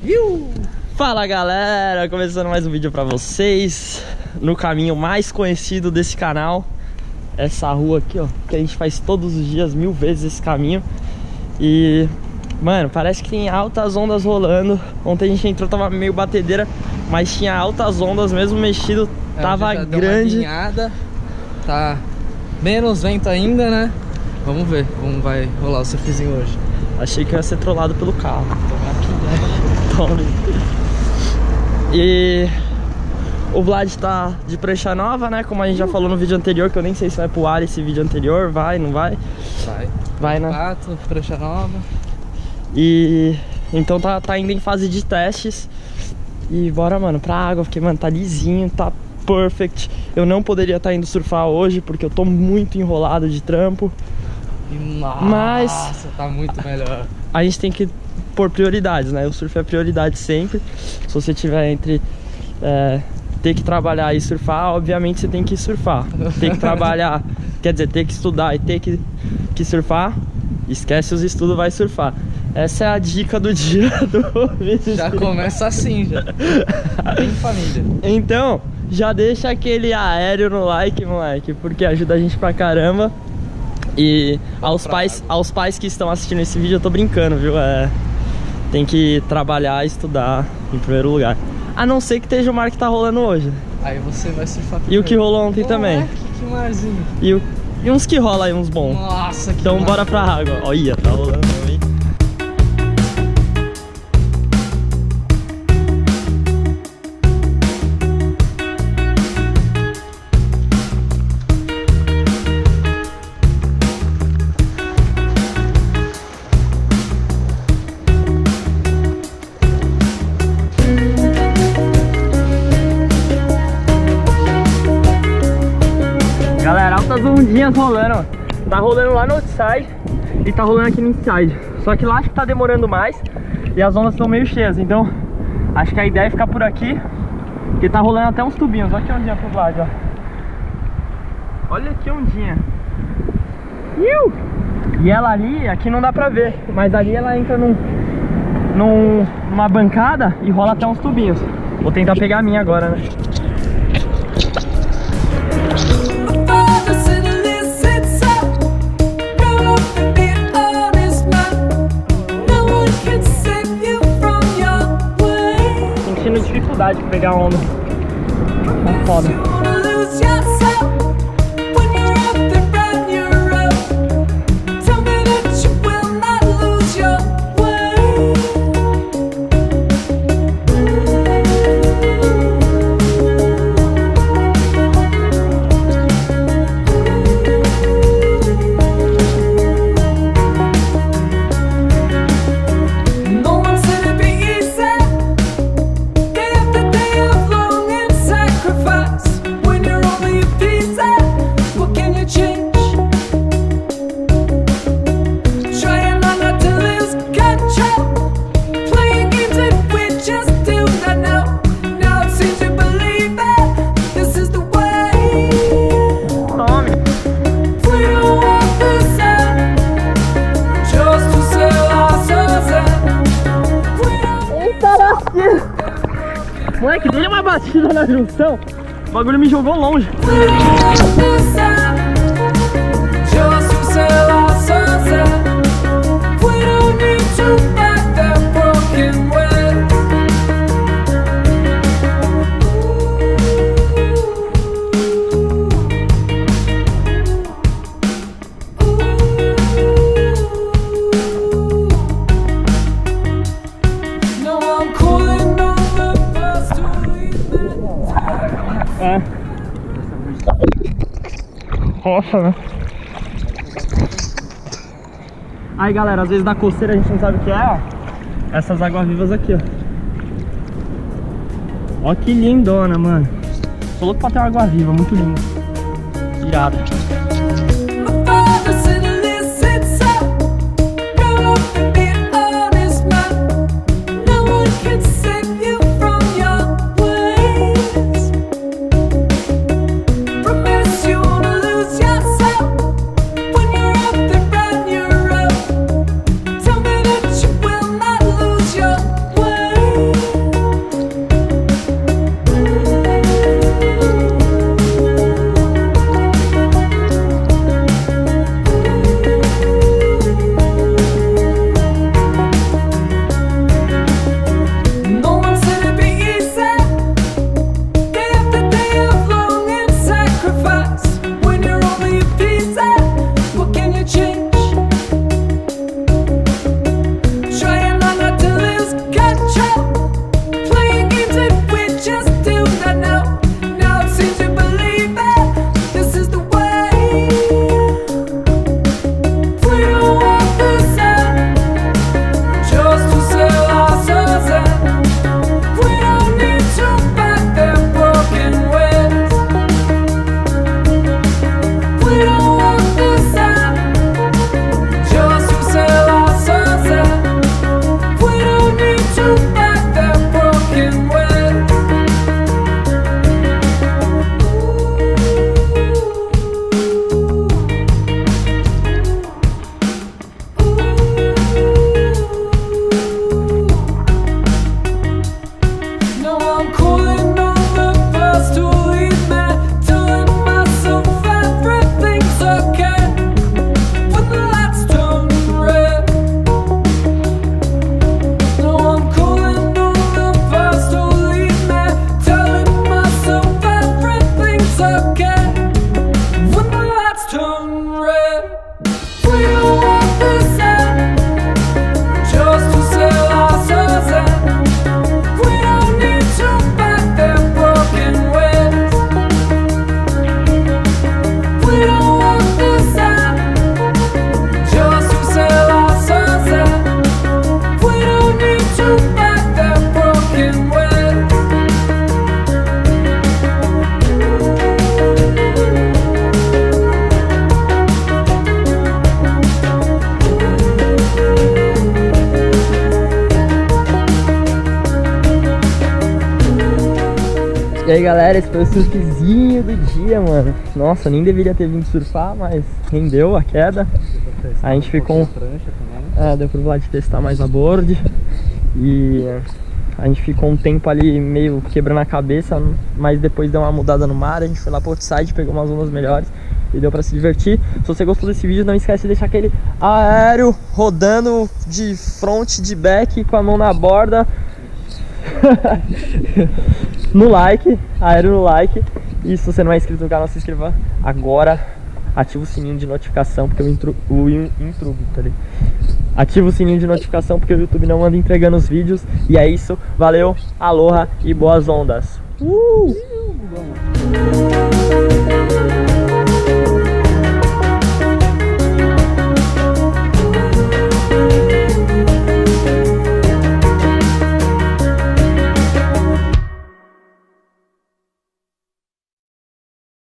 Fala galera, começando mais um vídeo pra vocês no caminho mais conhecido desse canal. Essa rua aqui, ó, que a gente faz todos os dias 1000 vezes esse caminho. E, mano, parece que tem altas ondas rolando. Ontem a gente entrou, tava meio batedeira, mas tinha altas ondas mesmo mexido, tava já grande. Deu uma guinhada, tá menos vento ainda, né? Vamos ver como vai rolar o surfzinho hoje. Achei que eu ia ser trollado pelo carro. Tome. E o Vlad tá de prancha nova, né? Como a gente já falou no vídeo anterior, que eu nem sei se vai pro ar esse vídeo anterior. Vai, não vai? Vai, né? Pato, prancha nova. E então tá ainda em fase de testes. E bora, mano, pra água, porque, mano, tá lisinho, tá perfect. Eu não poderia estar indo surfar hoje, porque eu tô muito enrolado de trampo. Nossa, mas tá muito melhor. A gente tem que pôr prioridades, né? O surf é prioridade sempre. Se você tiver entre ter que trabalhar e surfar, obviamente você tem que surfar. Tem que trabalhar, quer dizer, ter que estudar e ter que surfar, esquece os estudos, vai surfar. Essa é a dica do dia do vídeo. Já começa assim, já. Bem família. Então, já deixa aquele aéreo no like, moleque, porque ajuda a gente pra caramba. E aos pais que estão assistindo esse vídeo, eu tô brincando, viu? Tem que trabalhar e estudar em primeiro lugar. A não ser que esteja o mar que tá rolando hoje. Aí você vai surfar primeiro. E o que rolou ontem também. Que marzinho. E uns que rola aí, uns bons. Nossa, que então mar. Bora pra água. Olha, tá rolando também. Galera, altas ondinhas rolando. Tá rolando lá no outside e tá rolando aqui no inside. Só que lá acho que tá demorando mais e as ondas estão meio cheias. Então acho que a ideia é ficar por aqui, porque tá rolando até uns tubinhos. Olha que ondinha pro lado, ó. Olha que ondinha. E ela ali, aqui não dá pra ver, mas ali ela entra numa bancada e rola até uns tubinhos. Vou tentar pegar a minha agora, né? Sentindo dificuldade de pegar a onda. Tá foda. Moleque, dele uma batida na junção, o bagulho me jogou longe. Rocha, né? Aí galera, às vezes da coceira a gente não sabe o que é, ó. Essas águas-vivas aqui, ó. Ó que lindona, mano. Tô louco pra ter uma água-viva, muito linda. Irado. aí galera, esse foi o surfzinho do dia, mano. Nossa, nem deveria ter vindo surfar, mas rendeu a queda. A gente ficou... deu pro Vlad testar mais a board. E a gente ficou um tempo ali meio quebrando a cabeça, mas depois deu uma mudada no mar. A gente foi lá pro outside, pegou umas ondas melhores e deu pra se divertir. Se você gostou desse vídeo, não esquece de deixar aquele aéreo rodando de front, de back, com a mão na borda. No like, aéreo no like. E se você não é inscrito no canal, se inscreva agora. Ativa o sininho de notificação, porque ativa o sininho de notificação, porque o YouTube não anda entregando os vídeos. E é isso, valeu, aloha e boas ondas.